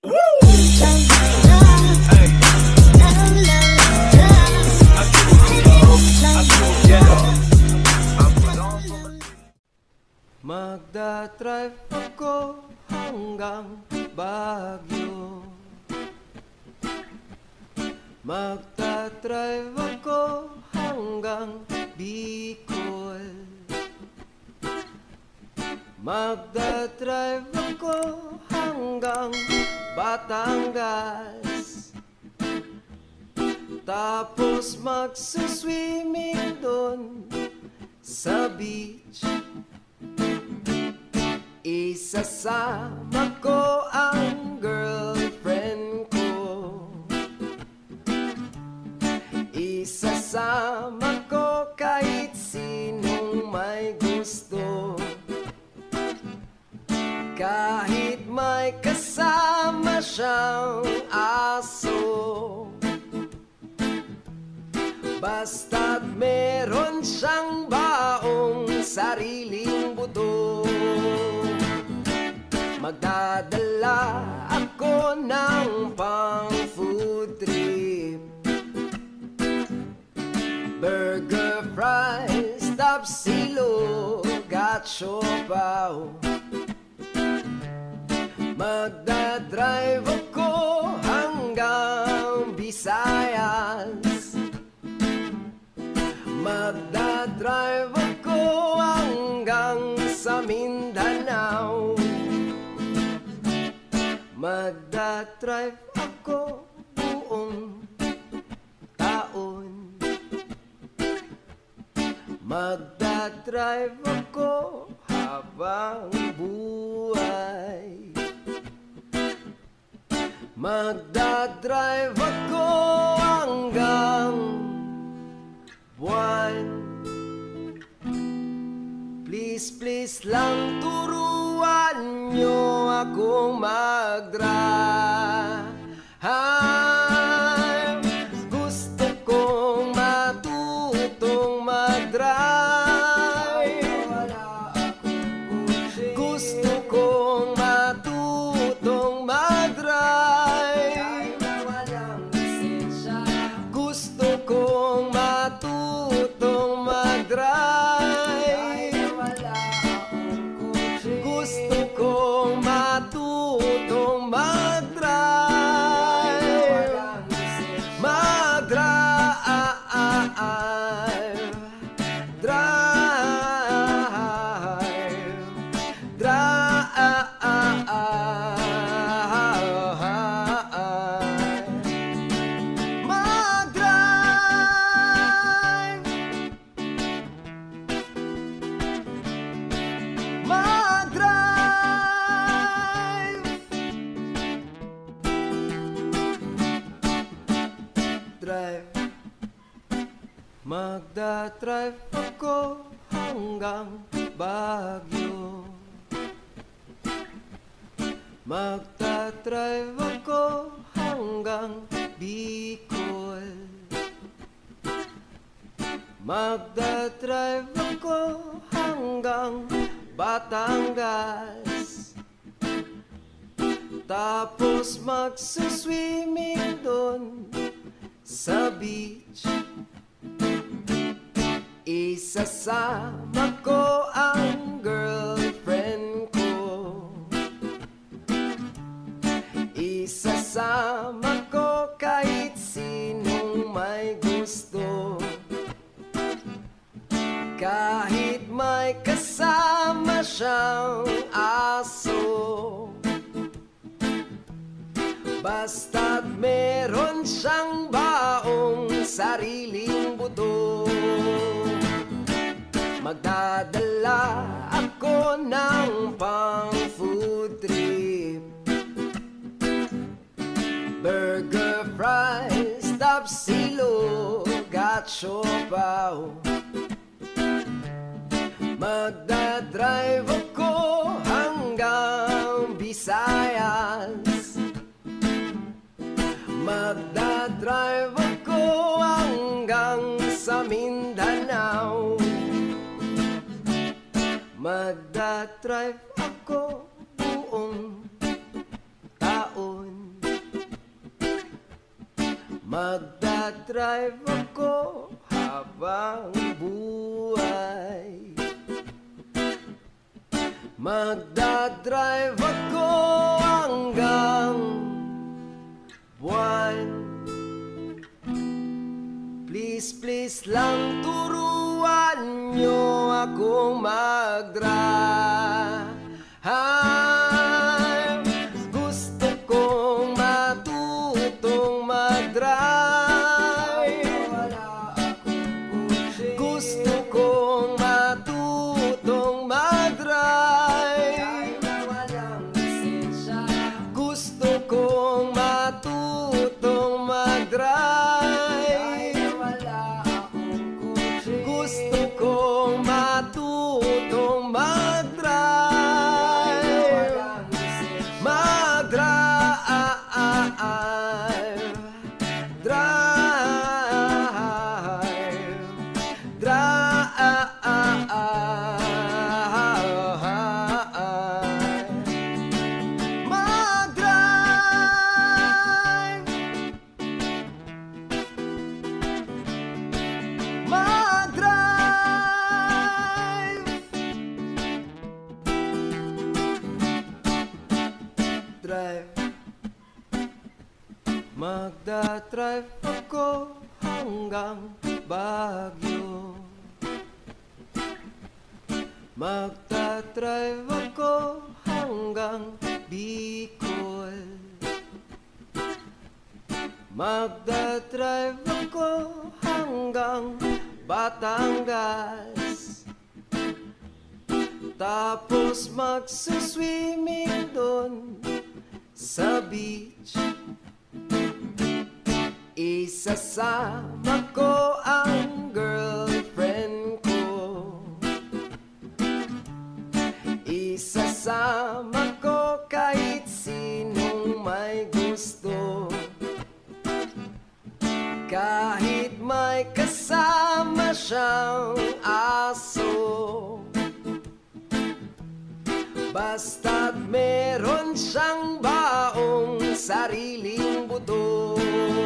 Magdadrive ako hanggang Baguio. Magdadrive ako hanggang Bicol. Magdadrive ako hanggang Batangas. Tapos magsuswimming doon sa beach. Isasama ko ang girlfriend ko. Isasama ko kahit sinong may gusto. Kahit may kasama siyang aso. Basta't meron siyang baong sariling buto. Magdadala ako ng pang food trip. Burger, fries, tapsilog at siopaw. Magdadrive ako hanggang Visayas. Magdadrive ako hanggang sa Mindanao. Magdadrive ako buong taon. Magdadrive ako habang buhay. Magdadrive ako hanggang buwan. Please, please lang turuan nyo akong mag-drive. Gusto kong matutong mag-drive. Gusto kong matutong mag-drive. Gusto kong matutong mag-drive. Gusto kong matutong mag-drive. Mag-drive. Drive. Drive. Magdadrive ako hanggang Baguio. Magdadrive ako hanggang Bicol. Magdadrive ako hanggang Batangas. Tapos magsuswimming doon sa beach. Isasama ko ang girlfriend ko. Isasama ko kahit sinong may gusto. Kahit may kasama siyang aso. Basta't meron siyang baong sariling buto. Magdadala ako ng pang food trip. Burger, fries, tapsilog at siopaw. Magdadrive ako hanggang Visayas. Magdadrive ako hanggang sa Mindanao. Magdadrive ako buong taon. Magdadrive ako habang buhay. Magdadrive ako hanggang buwan. Please, please lang turuan nyo akong mag-drive. Gusto kong matutong mag-drive. Gusto kong matutong mag-drive. Gusto kong matutong mag-drive. Gusto kong matutong mag-drive. Mag-drive. Magdadrive ako hanggang Baguio. Magdadrive ako hanggang Bicol. Magdadrive ako hanggang Batangas. Tapos magsuswimming doon sa beach. Isasama ko ang girlfriend ko. Isasama ko kahit sinong may gusto. Kahit may kasama siyang aso. Basta't meron siyang baong sariling buto.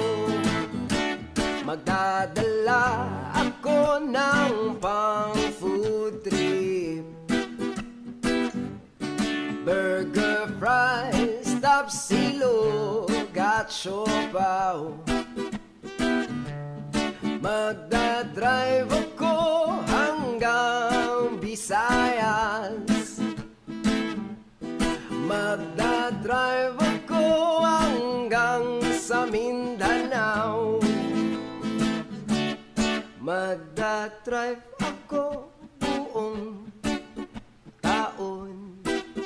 Magdadala ako ng pang food trip. Burger, fries, tapsilog at siopaw. Magdadrive ako hanggang Visayas. Magdadrive ako hanggang sa Mindanao. Magdadrive ako buong taon.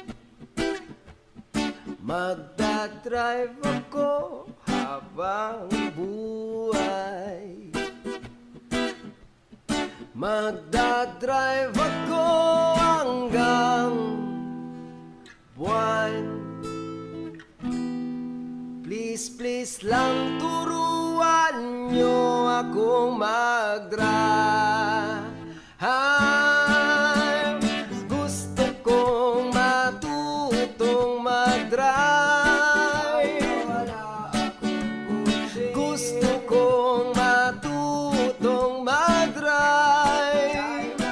Magdadrive ako habang buhay. Magdadrive ako hanggang buwan. Please, please lang turuan nyo akong mag-drive. Gusto kong matutong mag-drive. Gusto kong matutong mag-drive.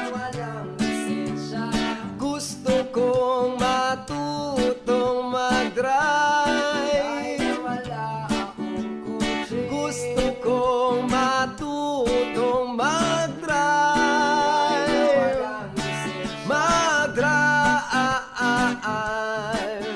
Gusto kong matutong mag-drive. Gusto kong matutong mag-drive. Mag-drive.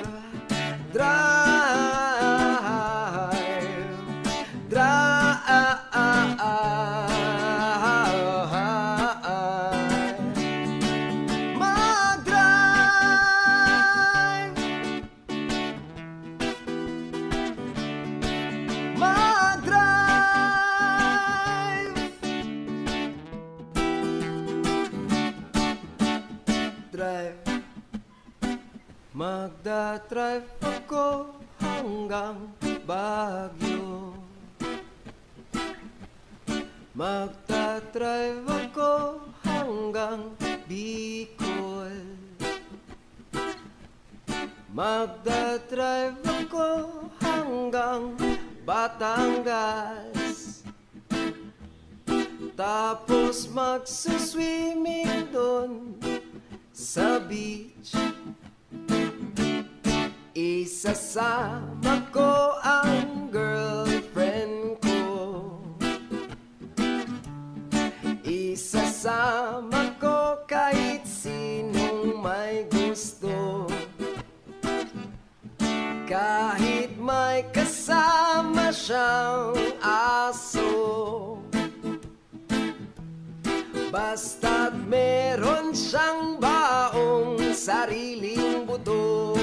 Magdadrive ako hanggang Baguio. Magdadrive ako hanggang Bicol. Magdadrive ako hanggang Batangas. Tapos magsuswimming doon sa beach. Isasama ko ang girlfriend ko. Isasama ko kahit sinong may gusto. Kahit may kasama siyang aso. Basta't meron siyang baong sariling buto.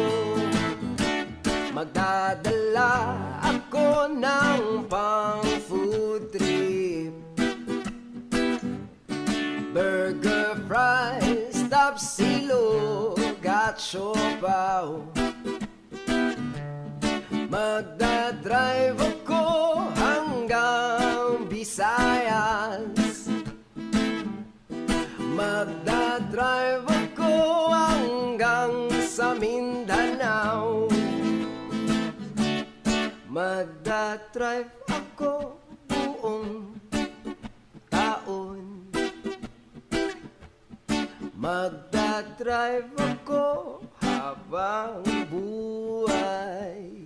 Magdadala ako ng pang food trip. Burger, fries, tapsilog at siopaw. Magdadrive ako hanggang Visayas. Magdadrive ako hanggang sa Mindanao. Magdadrive ako buong taon. Magdadrive ako habang buhay.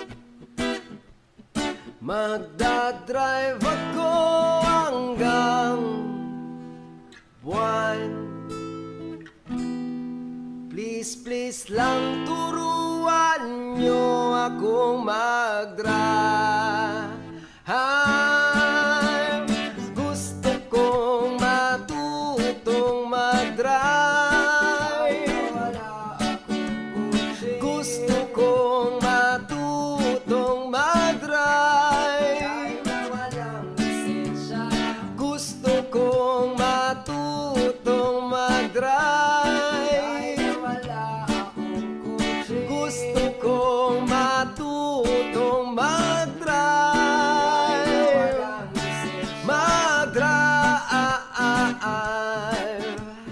Magdadrive ako hanggang buwan. Please, please lang turuan nyo akong mag-drive. Gusto kong matutong mag-drive. Gusto kong matutong mag-drive. Gusto kong matutong mag-drive. Gusto kong matutong mag-drive. Mag-drive.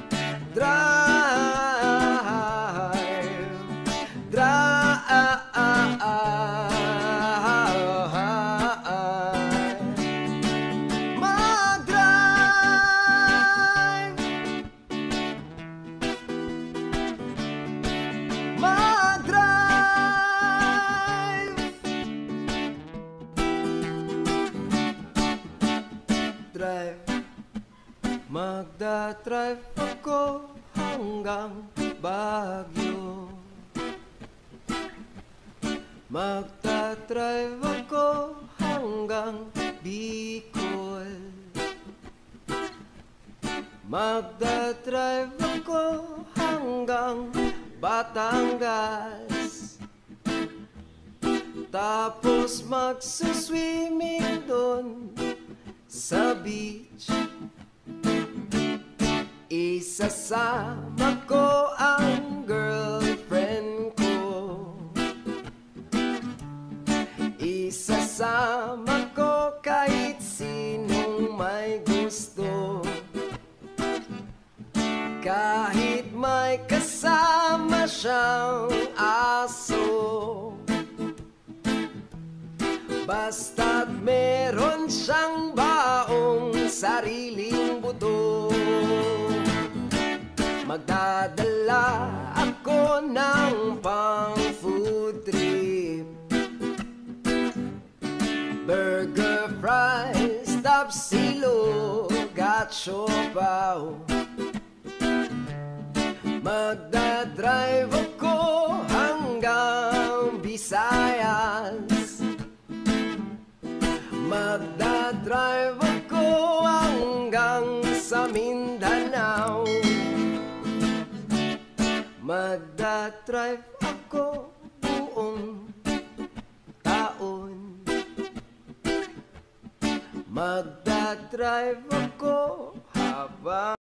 Drive. Magdadrive ako hanggang Baguio. Magdadrive ako hanggang Bicol. Magdadrive ako hanggang Batangas. Tapos magsuswimming doon sa beach. Isasama ko ang girlfriend ko. Isasama ko kahit sinong may gusto. Kahit may kasama siyang aso. Basta't meron siyang baong sariling buto. Magdadala ako ng pang food trip. Burger, fries, tapsilog at siopaw. Magdadrive ako hanggang Visayas. Magdadrive ako hanggang sa Mindanao. Magdadrive ako buong taon. Magdadrive ako habang